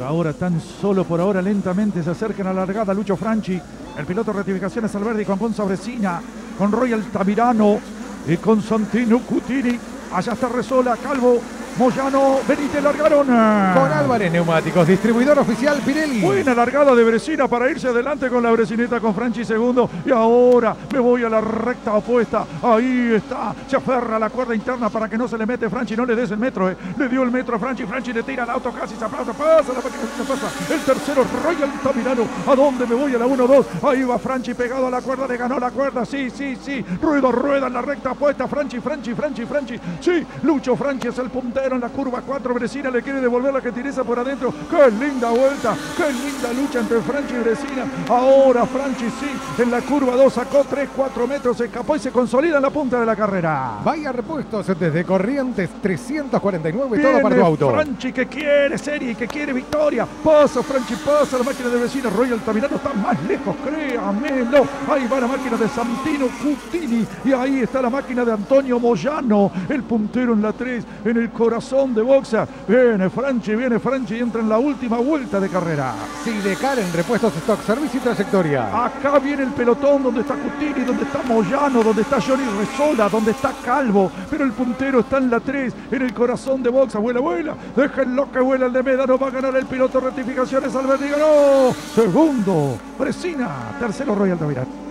ahora tan solo por ahora lentamente se acercan a la largada Lucho Franchi, el piloto de rectificaciones Alberdi con Gonza Bresina, con Roy Altamirano y con Santino Cutini. Allá está Resola, Calvo, Moyano, Benítez, largaron. Con Álvarez Neumáticos, distribuidor oficial Pirelli. Buena largada de Bresina para irse adelante con la Bresineta con Franchi segundo. Y ahora me voy a la recta opuesta. Ahí está. Se aferra a la cuerda interna para que no se le mete Franchi. No le des el metro. Le dio el metro a Franchi. Franchi le tira el auto casi. Se aplauda. Pasa la máquina. Se pasa. El tercero, Roy Altamirano. ¿A dónde me voy? A la 1-2. Ahí va Franchi pegado a la cuerda. Le ganó la cuerda. Sí. Rueda en la recta opuesta. Franchi. Sí. Lucho Franchi es el puntero en la curva 4. Bresina le quiere devolver la gentileza por adentro. ¡Qué linda vuelta! ¡Qué linda lucha entre Franchi y Bresina! Ahora Franchi sí, en la curva 2 sacó 3-4 metros, se escapó y se consolida en la punta de la carrera. Vaya repuestos desde Corrientes 349, Viene todo para tu auto. Franchi que quiere serie, que quiere victoria. Pasa Franchi, pasa la máquina de Bresina. Roy Altamirano está más lejos, créamelo. Ahí va la máquina de Santino Cutini y ahí está la máquina de Antonio Moyano, el puntero en la 3, en el corazón de boxa. Viene Franchi y entra en la última vuelta de carrera. Sidecar en repuestos stock, servicio y trayectoria. Acá viene el pelotón donde está Cutini, donde está Moyano, donde está Johnny Resola, donde está Calvo, pero el puntero está en la 3, en el corazón de boxa. Vuela, déjenlo que vuela el de Médano, va a ganar el piloto. Rectificaciones, Alberti ganó. Segundo, Bresina. Tercero, Roy Altamirano.